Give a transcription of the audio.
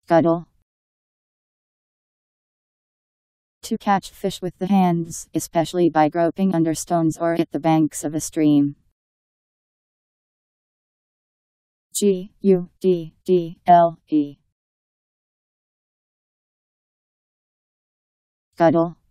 Guddle. To catch fish with the hands, especially by groping under stones or at the banks of a stream. Guddle. Guddle.